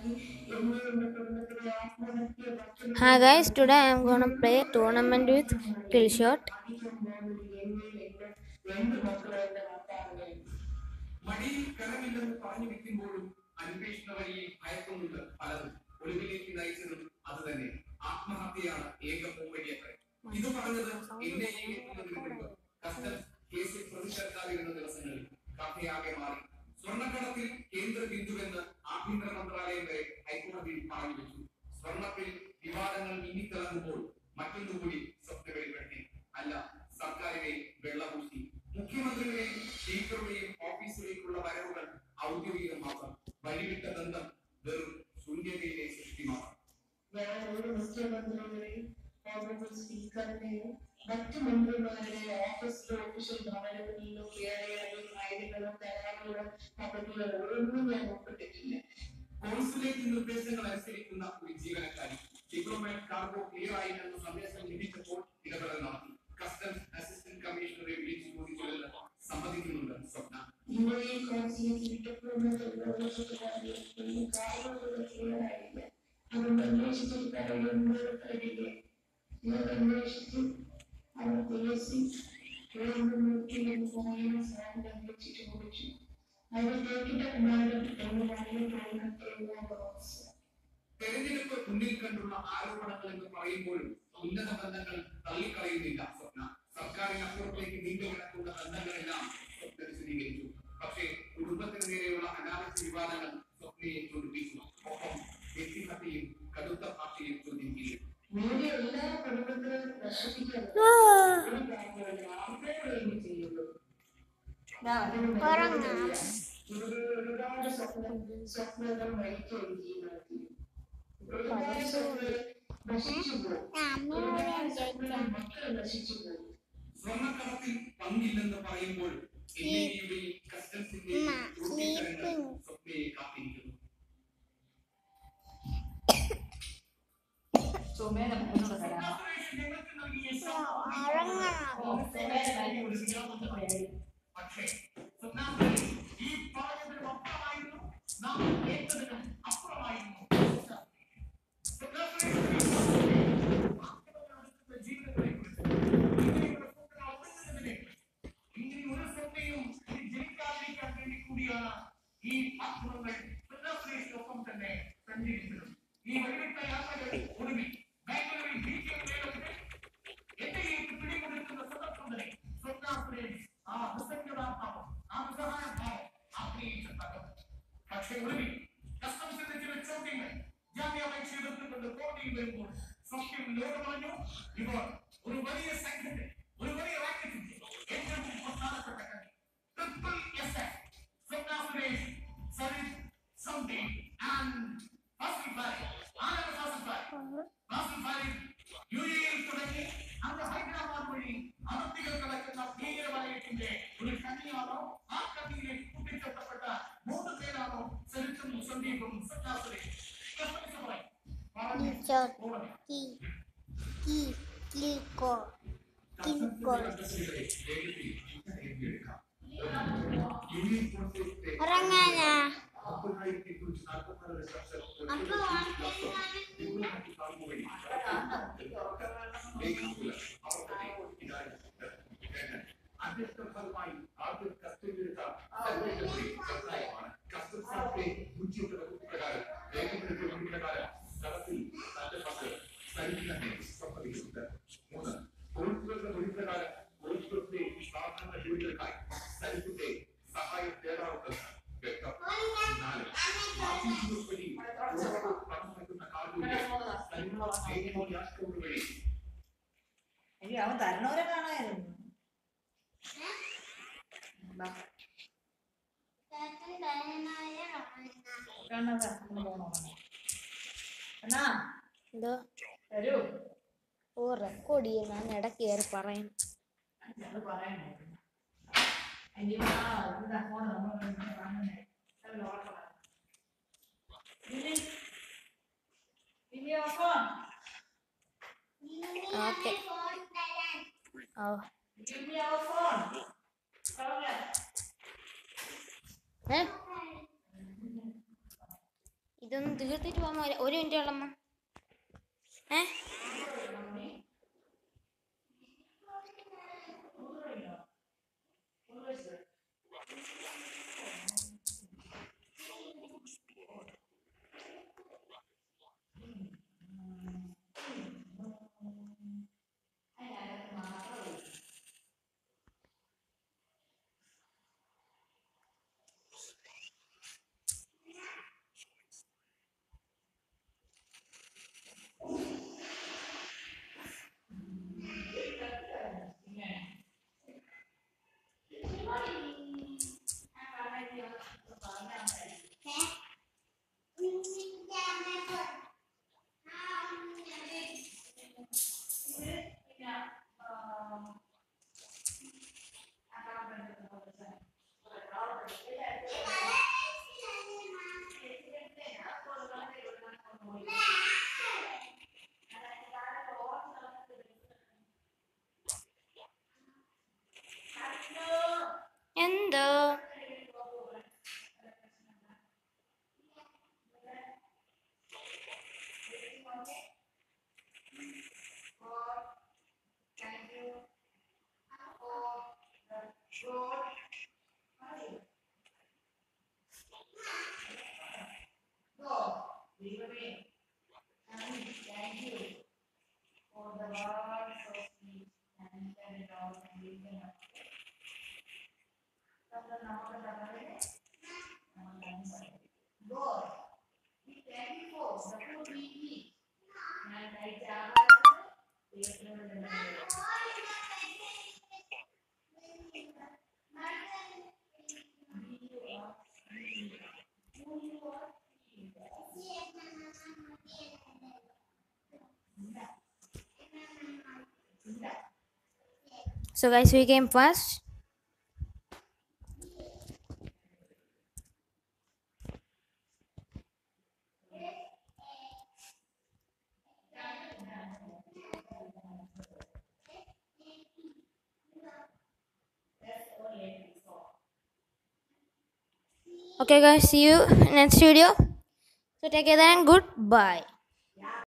Hi guys, today I am gonna play a tournament with Killshot. മടിയിൽ കനമില്ലെന്ന് പറഞ്ഞു വെക്കുമ്പോഴും അന്വേഷണ വഴിയിൽ ഭയക്കുന്നുണ്ട് പലതും. ഒടുവിലേക്ക് നയിച്ചതും അത് തന്നെ. ആത്മഹത്യയാണ് ഏക പോംവഴിയത്രേ. ഇത് പറഞ്ഞത് എന്നെ എത്തുന്നതിന് മുൻപ് കസ്റ്റംസ് കേസിൽ പ്രതി ചേർക്കാതിരുന്ന ദിവസങ്ങളിൽ കഥയാകെ മാറി. സ്വർണ്ണക്കടത്തിൽ കേന്ദ്ര ബിന്ദുവെന്ന് ആഭ്യന്തര മന്ത്രാലയം വരെ ഹൈക്കോടതിയിൽ പറഞ്ഞു വെച്ചു. സ്വർണ്ണത്തിൽ വിവാദങ്ങൾ മിന്നിത്തിളങ്ങുമ്പോൾ മറ്റൊന്നുകൂടി സ്വപ്ന വെളിപ്പെടുത്തി. അല്ല, സർക്കാരിനെ വെള്ളപൂശി. മുഖ്യമന്ത്രിയുടെയും സ്പീക്കറുടെയും ഓഫീസിലേക്കുള്ള വരവുകൾ ഔദ്യോഗികം മാത്രം. വഴിവിട്ട ബന്ധം വെറും ശൂന്യതയിലെ സൃഷ്ടി മാത്രം. ഞാൻ ഒരു മുഖ്യമന്ത്രിയുടെയും സ്പീക്കറിന്റെയും മറ്റു മന്ത്രിമാരുടെ ഓഫീസിലോ ഒഫീഷ്യൽ ഭവനങ്ങളിലോ കയറിയാലോ ഫയലുകളോ കരാറുകളോ പദ്ധതികളോ ഒന്നും ഞാൻ ഒപ്പിട്ടിട്ടില്ല. കോൺസുലേറ്റ് നിർദ്ദേശങ്ങൾ അനുസരിക്കുന്ന ഒരു ജീവനക്കാരി ഡിപ്ലോമാറ്റ് കാർഗോ ക്ലിയർ ആയി എന്ന സന്ദേശം ലഭിച്ചപ്പോൾ ഇടപെടൽ നടത്തി. കസ്റ്റംസ് അസിസ്റ്റന്റ് കമ്മീഷണറെ വിളിച്ചു ചോദിച്ചതിൽ സമ്മതിക്കുന്നുണ്ട് സ്വപ്ന. യുഎഇ കോൺസുലേറ്റ് ഡിപ്ലോമാറ്റ് കാർഗോകൾ ക്ലിയർ ആയില്ല. അതുകൊണ്ട് അന്വേഷിച്ചിട്ട് കാര്യമില്ല. ഞാൻ അന്വേഷിച്ച് അവർ പേസി എന്ന് പറയുന്ന സാറിനെ അന്വേഷിച്ചു കുറിച്ചു. അവർ കേട്ടിട്ട കുമാരൻ എന്ന് പറയുന്ന തെരഞ്ഞെടുപ്പ് മുന്നിൽ കണ്ടുള്ള ആരോപണങ്ങൾ എന്ന് പറയുമ്പോഴും ഉന്നത ബന്ധങ്ങൾ തള്ളിക്കളയുന്നില്ല സ്വപ്ന. സർക്കാരിനപ്പുറത്തേക്ക് നീണ്ടു കിടക്കുന്ന ബന്ധങ്ങളെല്ലാം സ്വപ്ന വിശദീകരിച്ചു. പക്ഷേ കുടുംബത്തിന് നേരെയുള്ള അനാവശ്യ വിവാദങ്ങൾ സ്വപ്നയെ ചോദിപ്പിച്ചു. ഒപ്പം വ്യക്തിഹത്യയും കടുത്ത ഭാഷയും ചോദ്യം ചെയ്തു. എല്ലാ കുടുംബത്തിനും നശിപ്പിക്കാൻ ചെയ്യുന്നു. ഒരുപാട് സ്വപ്നങ്ങൾ വഹിക്കുകയും ചെയ്യുന്നു. ഒരുപാട് സ്വപ്നങ്ങൾ നശിച്ചു പോകും. മക്കൾ നശിച്ചു പോകും. സ്വർണ്ണക്കടത്തിൽ പങ്കില്ലെന്ന് പറയുമ്പോൾ കസ്റ്റംസിന്റെയും സ്വപ്നയെ കാത്തിരിക്കുന്നു. പക്ഷേ ഈ പറഞ്ഞതിനും അപ്പുറമായിരുന്നു, നാം കേട്ടതിനും അപ്പുറമായിരുന്നു. ജീവിതത്തെ കുറിച്ച് ഇങ്ങനെ ഒരു സ്വപ്നയും ജനിക്കാതിരിക്കാൻ വേണ്ടി കൂടിയാണ് ഈ മാധ്യമങ്ങൾ ഒപ്പം തന്നെ സഞ്ചരിച്ചത്. ഈ വഴിവിട്ട യാത്രകൾ ഒടുവിൽ ബാംഗ്ലൂരിൽ എന്റെ പിടികൊടുക്കുന്ന സന്ദർഭങ്ങളെ സ്വപ്നാസുരേഷ് ആ നിസ്സംഗതാഭാവം, ആ നിസ്സഹായഭാവം ആഗ്രഹിച്ചിട്ടുണ്ടാകും. പക്ഷേ ഒടുവിൽ കസ്റ്റംസിന്റെ ചില ചോദ്യങ്ങൾ ജാമ്യാപേക്ഷ എതിർത്തുകൊണ്ട് കോടതിയിൽ വരുമ്പോൾ സത്യം ലോകമറിഞ്ഞു. ഇവർ ഒരു വലിയ സംഘത്തെ, ഒരു വലിയ റാക്കറ്റിന്റെ ഏറ്റവും പ്രധാനപ്പെട്ട കണ്ണി triple SF Swapna Suresh, Sarith, Saudi and Fazil Farid. ആരാണ് ഫാസിൽ ഫാരിദ്? ഫാസിൽ ഫാരിദ് യുഎഇയിൽ തുടങ്ങി അങ്ങ് ഹൈദരാബാദ് വഴി അതിർത്തികൾ കടക്കുന്ന ഭീകരവലയത്തിന്റെ ഒരു കണ്ണിയാണോ? ആ കണ്ണിയിലേക്ക് കൂട്ടിച്ചേർക്കപ്പെട്ട 3 പേരാണോ സരിത്തും സന്ദീപും സ്വപ്ന സുരേഷ്? സഹായം തേടാറുണ്ട്. അവൻ തരണവരെ കാണായിരുന്നു. എന്തോ ഓ റെക്കോർഡ് ചെയ്യും, ഞാൻ ഇടയ്ക്ക് കയറി പറയും. ഓക്കെ ഇതൊന്നും തീർത്തിട്ട് പോകാമോ? ഒരു മിനിറ്റ് ഉള്ളമ്മ. എന്തോ So guys, we came first. Okay guys, see you next video. So take care and goodbye.